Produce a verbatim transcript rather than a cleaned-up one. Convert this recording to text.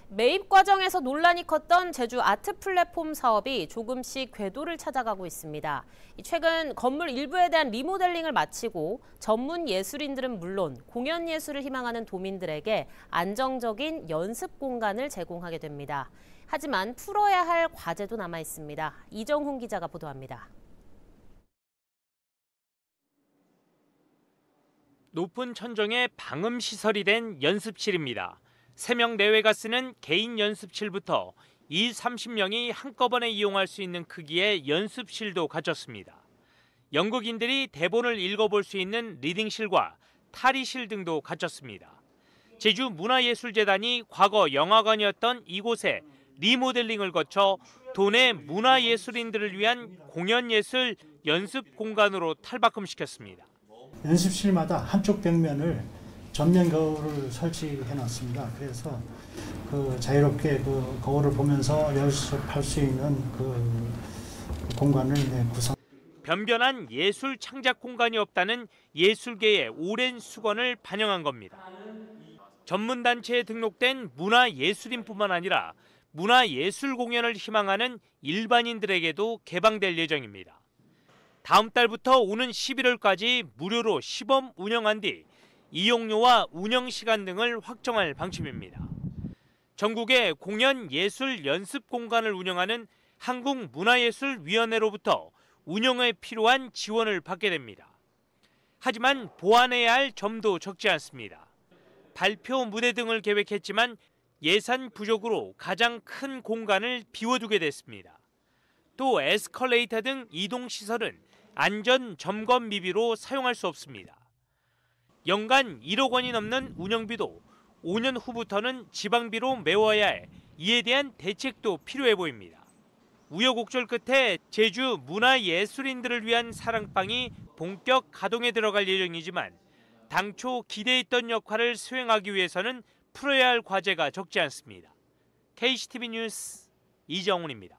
매입 과정에서 논란이 컸던 제주 아트 플랫폼 사업이 조금씩 궤도를 찾아가고 있습니다. 최근 건물 일부에 대한 리모델링을 마치고 전문 예술인들은 물론 공연 예술을 희망하는 도민들에게 안정적인 연습 공간을 제공하게 됩니다. 하지만 풀어야 할 과제도 남아 있습니다. 이정훈 기자가 보도합니다. 높은 천정에 방음 시설이 된 연습실입니다. 세 명 내외가 쓰는 개인 연습실부터 이삼십 명이 한꺼번에 이용할 수 있는 크기의 연습실도 갖췄습니다. 연극인들이 대본을 읽어볼 수 있는 리딩실과 탈의실 등도 갖췄습니다. 제주문화예술재단이 과거 영화관이었던 이곳에 리모델링을 거쳐 도내 문화예술인들을 위한 공연예술 연습 공간으로 탈바꿈시켰습니다. 연습실마다 한쪽 벽면을 전면 거울을 설치해 놨습니다. 그래서 그 자유롭게 그 거울을 보면서 연습할 수 있는 그 공간을 구성. 변변한 예술 창작 공간이 없다는 예술계의 오랜 수건을 반영한 겁니다. 전문단체에 등록된 문화예술인뿐만 아니라 문화예술 공연을 희망하는 일반인들에게도 개방될 예정입니다. 다음 달부터 오는 십일월까지 무료로 시범 운영한 뒤 이용료와 운영 시간 등을 확정할 방침입니다. 전국의 공연 예술 연습 공간을 운영하는 한국문화예술위원회로부터 운영에 필요한 지원을 받게 됩니다. 하지만 보완해야 할 점도 적지 않습니다. 발표 무대 등을 계획했지만 예산 부족으로 가장 큰 공간을 비워두게 됐습니다. 또 에스컬레이터 등 이동시설은 안전 점검 미비로 사용할 수 없습니다. 연간 일억 원이 넘는 운영비도 오 년 후부터는 지방비로 메워야 해 이에 대한 대책도 필요해 보입니다. 우여곡절 끝에 제주 문화예술인들을 위한 사랑방이 본격 가동에 들어갈 예정이지만 당초 기대했던 역할을 수행하기 위해서는 풀어야 할 과제가 적지 않습니다. 케이씨티비 뉴스 이정훈입니다.